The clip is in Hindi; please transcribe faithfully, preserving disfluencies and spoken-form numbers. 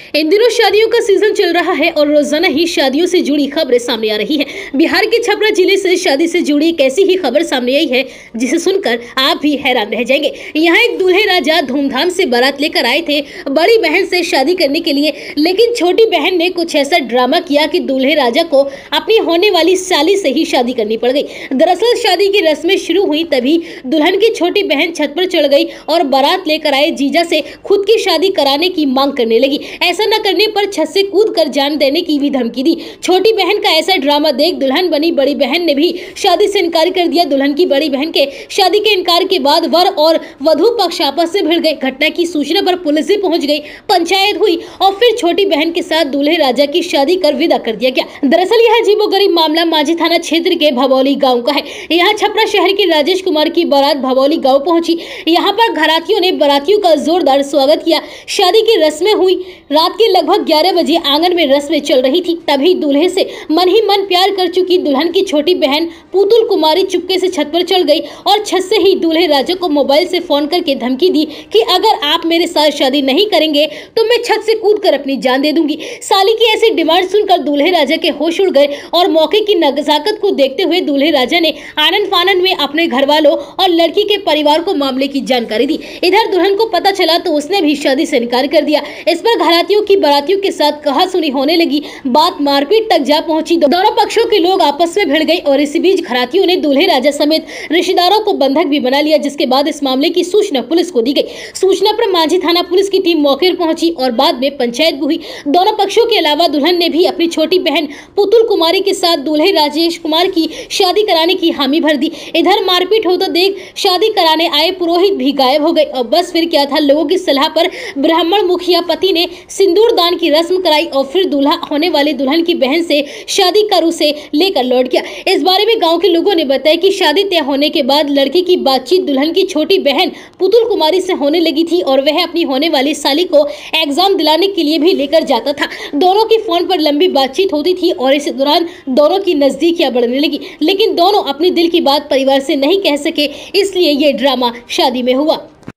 इन दिनों शादियों का सीजन चल रहा है और रोजाना ही शादियों से जुड़ी खबरें सामने आ रही है। बिहार के छपरा जिले से शादी से जुड़ी एक ऐसी ही खबर सामने आई है जिसे सुनकर आप भी हैरान रह जाएंगे। यहाँ एक दूल्हे राजा धूमधाम से बारात लेकर आए थे बड़ी बहन से शादी करने के लिए, लेकिन छोटी बहन ने कुछ ऐसा ड्रामा किया कि दूल्हे राजा को अपनी होने वाली साली से ही शादी करनी पड़ गई। दरअसल शादी की रस्में शुरू हुई तभी दुल्हन की छोटी बहन छत पर चढ़ गई और बारात लेकर आए जीजा से खुद की शादी कराने की मांग करने लगी। ऐसा न करने पर छत से कूद कर जान देने की भी धमकी दी। छोटी बहन का ऐसा ड्रामा देख दुल्हन बनी बड़ी बहन ने भी शादी से इनकार कर दिया। दुल्हन की बड़ी बहन के शादी के इनकार के बाद वर और वधू पक्ष आपस में भिड़ गए। घटना की सूचना पर पुलिस भी पहुंच गई, पंचायत हुई और फिर छोटी बहन के साथ दूल्हे राजा की शादी कर विदा कर दिया गया। दरअसल यह अजीबोगरीब मामला मांझी थाना क्षेत्र के भभौली गाँव का है। यहाँ छपरा शहर के राजेश कुमार की बारात भभौली गाँव पहुंची। यहाँ पर घरातियों ने बारातियों का जोरदार स्वागत किया। शादी की रस्में हुई। रात के लगभग ग्यारह बजे आंगन में रस्में चल रही थी, तभी दूल्हे से मन ही मन प्यार कर चुकी दुल्हन की छोटी बहन पुतुल कुमारी चुपके से छत पर चढ़ गई और छत से ही दूल्हे राजा को मोबाइल से फोन करके धमकी दी कि अगर आप मेरे साथ शादी नहीं करेंगे तो मैं छत से कूदकर अपनी जान दे दूंगी। साली की ऐसी डिमांड सुनकर दूल्हे राजा के होश उड़ गए और मौके की नजाकत को देखते हुए दूल्हे राजा ने आनन फानन में अपने घर वालों और लड़की के परिवार को मामले की जानकारी दी। इधर दुल्हन को पता चला तो उसने भी शादी से इनकार कर दिया। इस पर घरातियों की बारातियों के साथ कहासुनी होने लगी। बात मारपीट तक जा पहुंची। दोनों पक्षों के लोग आपस में भिड़ गए और इसी बीच घरातियों ने दूल्हे राजा समेत रिश्तेदारों को बंधक भी बना लिया, जिसके बाद इस मामले की सूचना पुलिस को दी गई। सूचना पर मांझी थाना पुलिस की टीम मौके पर पहुंची और बाद में पंचायत भी हुई। दोनों पक्षों के अलावा दुल्हन ने भी अपनी छोटी बहन पुतुल कुमारी के साथ दूल्हे राजेश कुमार की शादी कराने की हामी भर दी। इधर मारपीट होता देख शादी कराने आए पुरोहित भी गायब हो गए और बस फिर क्या था, लोगों की सलाह पर ब्राह्मण मुखिया पति ने सिंदूर दान की रस्म कराई और फिर दूल्हा होने वाली दुल्हन की बहन से शादी कर उसे लेकर लौट गया। इस बारे में गांव के लोगों ने बताया कि शादी तय होने के बाद लड़के की बातचीत दुल्हन की छोटी बहन पुतुल कुमारी से होने लगी थी और वह अपनी होने वाली साली को एग्जाम दिलाने के लिए भी लेकर जाता था। दोनों की फोन पर लंबी बातचीत होती थी और इस दौरान दोनों की नजदीकियां बढ़ने लगी, लेकिन दोनों अपने दिल की बात परिवार से नहीं कह सके, इसलिए ये ड्रामा शादी में हुआ।